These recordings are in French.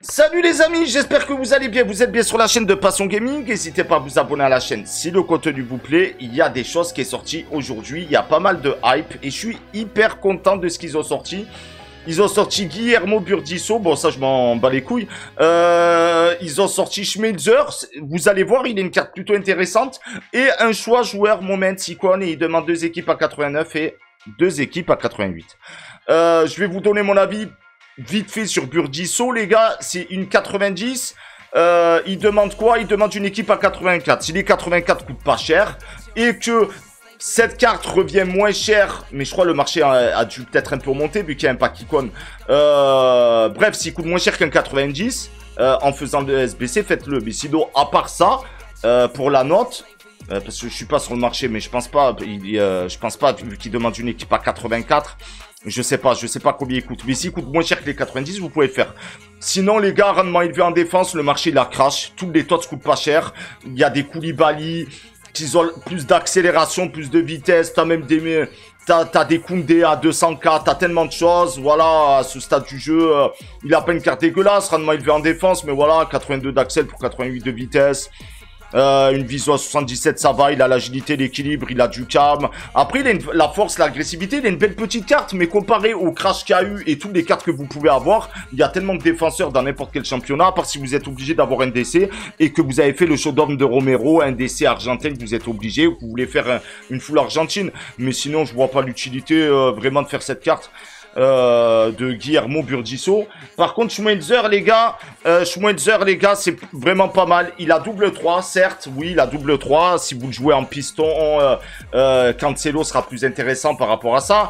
Salut les amis, j'espère que vous allez bien, vous êtes bien sur la chaîne de Passion Gaming, n'hésitez pas à vous abonner à la chaîne si le contenu vous plaît, il y a des choses qui sont sorties aujourd'hui, il y a pas mal de hype et je suis hyper content de ce qu'ils ont sorti. Ils ont sorti Guillermo Burdisso, bon ça je m'en bats les couilles, ils ont sorti Schmelzer, vous allez voir il a une carte plutôt intéressante, et un choix joueur Moment Icon et il demande 2 équipes à 89 et 2 équipes à 88. Je vais vous donner mon avis vite fait sur Burdisso, les gars, c'est une 90. Il demande quoi? Il demande une équipe à 84. Si les 84 coûtent pas cher et que cette carte revient moins cher, mais je crois le marché a dû peut-être un peu remonter vu qu'il y a un pack icône. Bref, s'il coûte moins cher qu'un 90 en faisant le SBC, faites-le. Mais sinon, à part ça, pour la note, parce que je suis pas sur le marché, mais je pense pas, vu qu'il demande une équipe à 84. Je sais pas combien il coûte. Mais s'il coûte moins cher que les 90, vous pouvez le faire. Sinon, les gars, rendement élevé en défense, le marché, il a crash. Tous les tots coûtent pas cher. Il y a des Koulibaly qui ont plus d'accélération, plus de vitesse. T'as même des... T'as des Koundé à 200K, t'as tellement de choses, voilà, à ce stade du jeu, il a pas une carte dégueulasse, rendement élevé en défense, mais voilà, 82 d'accel pour 88 de vitesse. Une vision à 77, ça va, il a l'agilité, l'équilibre, il a du calme. Après, il a la force, l'agressivité, il a une belle petite carte, mais comparé au crash qu'il y a eu et toutes les cartes que vous pouvez avoir, il y a tellement de défenseurs dans n'importe quel championnat, à part si vous êtes obligé d'avoir un DC et que vous avez fait le showdown de Romero, un DC argentin que vous êtes obligé, ou que vous voulez faire une full argentine. Mais sinon, je vois pas l'utilité vraiment de faire cette carte. De Guillermo Burdisso. Par contre, Schmelzer, les gars, c'est vraiment pas mal. Il a double 3, certes, oui, il a double 3. Si vous le jouez en piston, Cancelo sera plus intéressant par rapport à ça.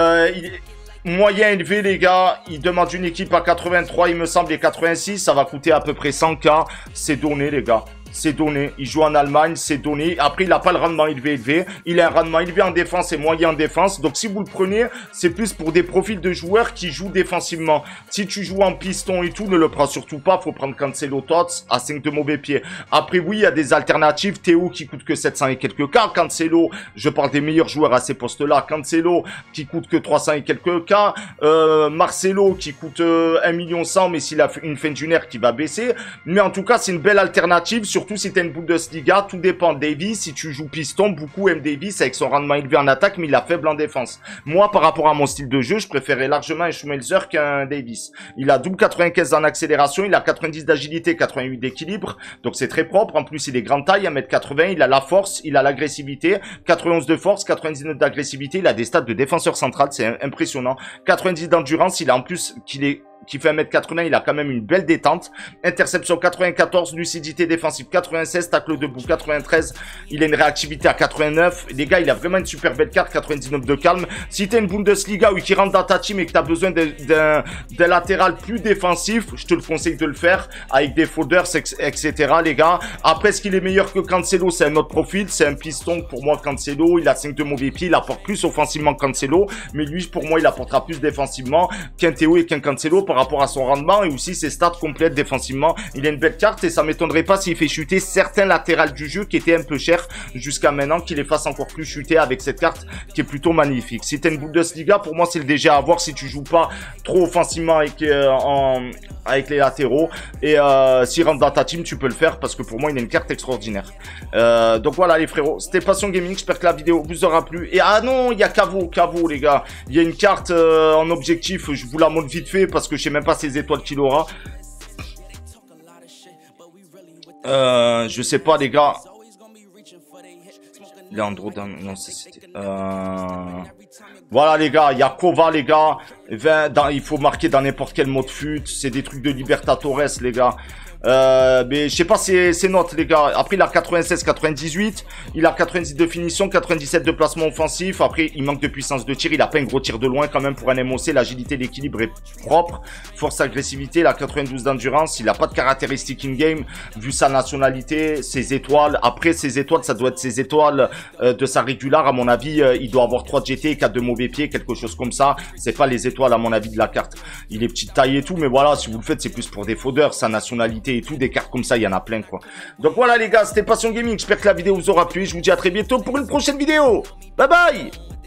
Moyen élevé, les gars, il demande une équipe à 83, il me semble, et 86, ça va coûter à peu près 100K. C'est donné, les gars. C'est donné. Il joue en Allemagne, c'est donné. Après, il n'a pas le rendement élevé. Il a un rendement élevé en défense et moyen en défense. Donc, si vous le prenez, c'est plus pour des profils de joueurs qui jouent défensivement. Si tu joues en piston et tout, ne le prends surtout pas. Faut prendre Cancelo Tots à 5 de mauvais pieds. Après, oui, il y a des alternatives. Théo qui coûte que 700 et quelques K. Cancelo, je parle des meilleurs joueurs à ces postes-là. Cancelo qui coûte que 300 et quelques K. Marcelo qui coûte 1 million 100, mais s'il a une fin d'une ère qui va baisser. Mais en tout cas, c'est une belle alternative. Surtout si tu as une Bundesliga, tout dépend. Davis, si tu joues piston, beaucoup aiment Davis avec son rendement élevé en attaque, mais il a faible en défense. Moi, par rapport à mon style de jeu, je préférais largement un Schmelzer qu'un Davis. Il a double 95 en accélération, il a 90 d'agilité, 88 d'équilibre, donc c'est très propre. En plus, il est grande taille, 1m80, il a la force, il a l'agressivité, 91 de force, 99 d'agressivité, il a des stats de défenseur central, c'est impressionnant. 90 d'endurance, il a en plus qui fait 1m80, il a quand même une belle détente. Interception 94, lucidité défensive 96, tacle debout 93, il a une réactivité à 89. Les gars, il a vraiment une super belle carte, 99 de calme. Si t'es une Bundesliga ou qui rentre dans ta team et que t'as besoin d'un latéral plus défensif, je te le conseille de le faire avec des folders, etc. les gars. Après, est-ce qu'il est meilleur que Cancelo? C'est un autre profil, c'est un piston pour moi. Cancelo, il a 5 de mauvais pieds, il apporte plus offensivement que Cancelo, mais lui, pour moi, il apportera plus défensivement qu'un Théo et qu'un Cancelo par rapport à son rendement et aussi ses stats complètes défensivement. Il a une belle carte et ça m'étonnerait pas s'il fait chuter certains latérales du jeu qui étaient un peu chers jusqu'à maintenant, qu'il les fasse encore plus chuter avec cette carte qui est plutôt magnifique. Si t'es une Bundesliga, pour moi c'est le DG à avoir si tu joues pas trop offensivement avec les latéraux, et s'il rentre dans ta team tu peux le faire parce que pour moi il a une carte extraordinaire. Donc voilà les frérots, c'était Passion Gaming, j'espère que la vidéo vous aura plu. Et ah non, il y a Cavo les gars, il y a une carte en objectif, je vous la montre vite fait parce que je sais même pas ses étoiles qu'il aura. Je sais pas les gars. Leandro, non c'était. Voilà les gars, il y a Kova les gars. Il faut marquer dans n'importe quel mode fut. C'est des trucs de Libertadores les gars. Mais je sais pas c'est notes les gars. Après il a 96, 98, il a 90 de finition, 97 de placement offensif. Après il manque de puissance de tir, il a pas un gros tir de loin quand même pour un MOC. L'agilité, l'équilibre est propre. Force, agressivité, il a 92 d'endurance. Il a pas de caractéristiques in-game vu sa nationalité, ses étoiles. Après ses étoiles, ça doit être ses étoiles de sa régulière à mon avis. Il doit avoir 3 de GT, 4 de mauvais pieds, quelque chose comme ça. C'est pas les étoiles à mon avis de la carte. Il est petite taille et tout, mais voilà, si vous le faites c'est plus pour des fraudeurs, sa nationalité et tout, des cartes comme ça, il y en a plein quoi. Donc voilà les gars, c'était Passion Gaming, j'espère que la vidéo vous aura plu, je vous dis à très bientôt pour une prochaine vidéo. Bye bye.